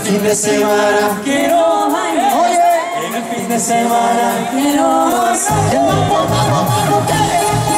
fin de semana quiero bailar. Oye, en el fin de semana quiero gozar.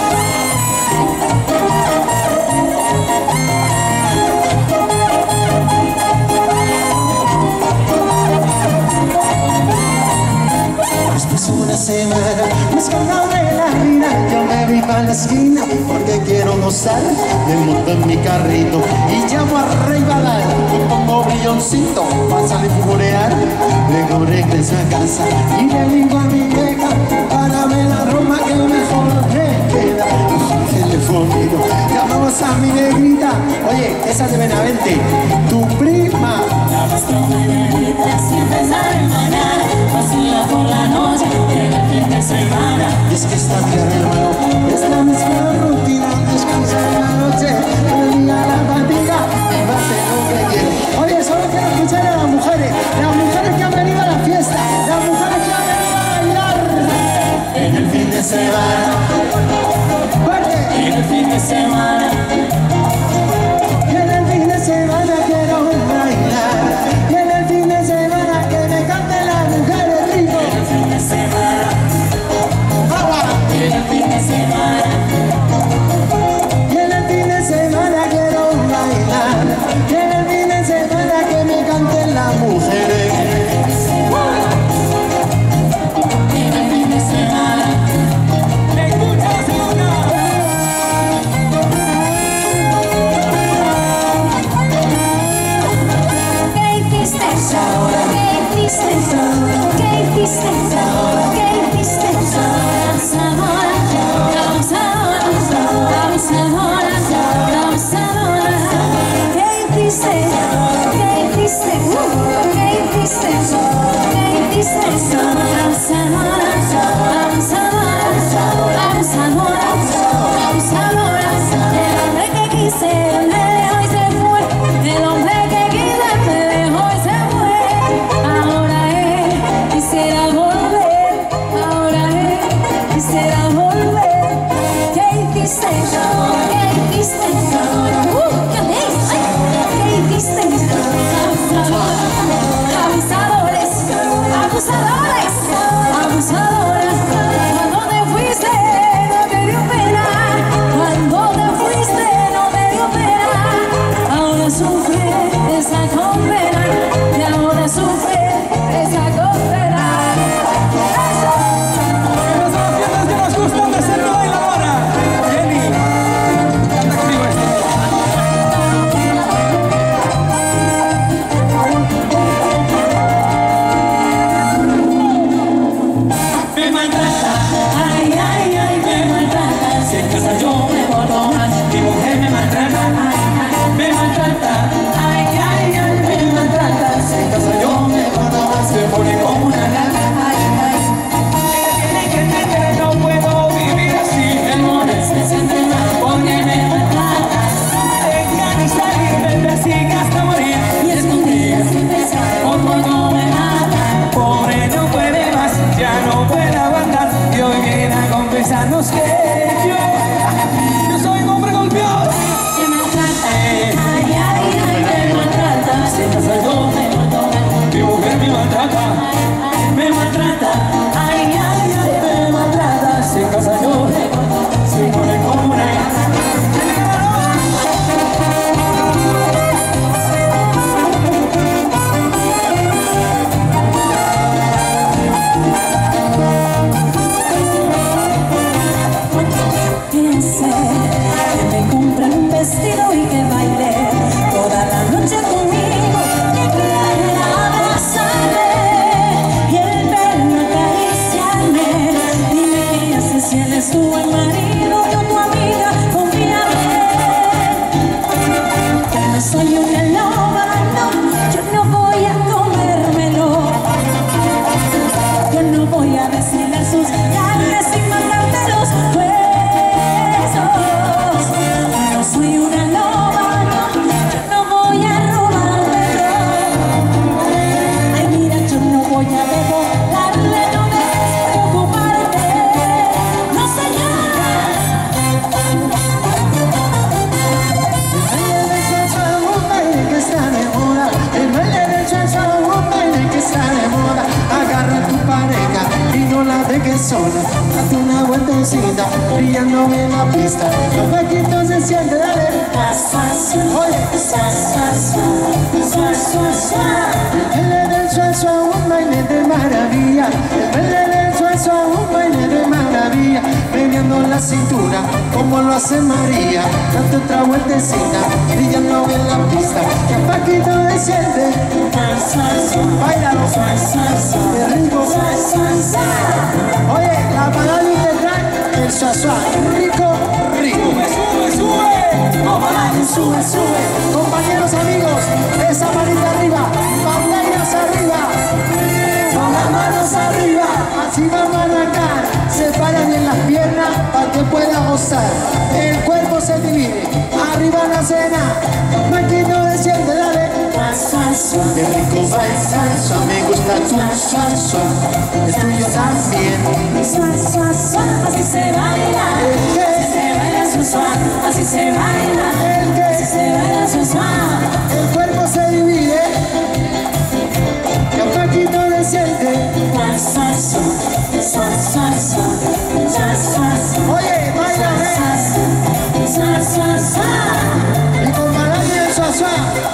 Después de una semana descargado de la vida, yo me vi para la esquina porque quiero gozar. Me monto en mi carrito y llamo a Rey Badal. Me pongo brilloncito para salir a furear. Luego regreso a casa y le digo a mi vieja, párame la ropa que mejor me queda. Telefónico, llamamos a mi negrita. Oye, esa de Benavente, tu prima. La nuestra negrita siempre sale mañana, vacila por la noche, llega el fin de semana. Y es que esta tierra, hermano, es la misma rutina. Descansa en la noche, termina la fatiga y va a hacer lo que quiere. Oye, solo quiero escuchar a las mujeres que han venido a la fiesta, las mujeres que han venido a bailar. En el fin de semana, en el fin de semana, y en el fin de semana quiero bailar. Y en el fin de semana que me canten las mujeres rico. en el fin de semana, en el fin de semana, Y en el fin de semana quiero bailar. Y en el fin de semana que me canten las mujeres. en el fin de semana. ¿Me escuchas, Luna? ¿Qué hiciste ahora? ¿Qué hiciste ahora? ¿Qué hiciste ahora? ¿Qué hiciste ahora? Abusadora, abusadora, abusadora, abusadora. ¿Qué hiciste? ¿Qué hiciste? ¿Qué hiciste? ¿Qué hiciste? Abusadora, abusadora, abusadora, abusadora. El hombre que quise me dejó y se fue. El hombre que quise me dejó y se fue. Ahora él quisiera volver. Ahora él quisiera volver. ¿Qué hiciste? ¿Qué hiciste? ¿Qué dices? ¿Qué hiciste? Abusadores, abusadores, abusadores. Cuando te fuiste no me dio pena. Cuando te fuiste no me dio pena. Ahora sufre esa condena. Y ahora sufre esa condena. Esas son las fiestas que nos gustan de ser bailadora. Jenny, canta conmigo esto. Me maltrata, ay, ay, ay, me maltrata. Si en casa yo me porto mal, mi mujer me maltrata, ay, ay, me maltrata, ay, ay, ay, me maltrata. Si en casa yo me porto mal, se pone como una gata, ay, ay. Ella tiene que entender, no puedo vivir así. El mono se siente mal porque me maltrata. Dejan y salir, me persigue hasta morir. Y escondida sin pensar, por poco me mata. Pobre no puede más, ya no puede aguantar. Y hoy viene a confesarnos que yo soy un hombre golpeado. Me maltrata, ay, ay, ay, me maltrata. Si en casa yo me porto mal, Mi mujer me maltrata. me maltrata, ay, ay, ay, me maltrata. Si en casa yo me porto mal, se pone como una gata. sola, date una vueltecita, brillando en la pista. Los vaquitos se siente, dale. Oye, el baile del suazo, un baile de maravilla. El baile del suazo, un baile de maravilla. Meneando la cintura, como lo hace María. Date otra vueltecita, brillando en la pista. Que el vaquito se siente. Báilalo, qué rico. Oye, la Magali te trae el suazo, rico, rico. Sube. Compañeros, amigos, esa manita arriba, palmas arriba, con las manos arriba, así vamos a arrancar. Separan bien las piernas para que pueda gozar. El cuerpo se divide, arriba la cena, maquino desciende, dale. Qué rico va el salsa, me gusta tu salsa, es tuyo también. Así se baila, así se baila sensual, así se baila, así se baila sensual. El cuerpo se divide, que maquino desciende. Oye, baila, y con Magali el suazo.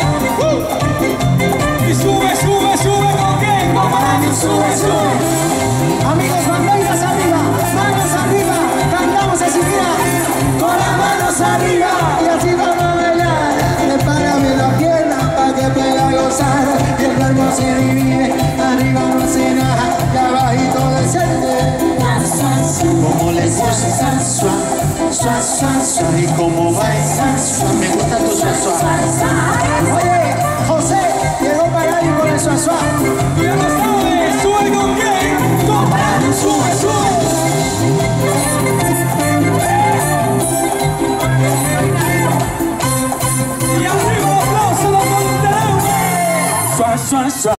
Y sube, ¿con qué? Con Magali, sube. Amigos, bandeiras arriba, manos arriba, cantamos así, mira, con las manos arriba, y así vamos a bailar. Prepárame la pierna para que pueda gozar, y el cuerpo se divide, arriba no hace nada, y abajito desciende. Como les gusta el suazo, y como va el suazo, me gusta tu suazo. Oye, José, llegó Magali con el suazo. Ya lo sabes, sube con qué, con Magali, sube. Y arriba el aplauso, los Monterrey. Suazo.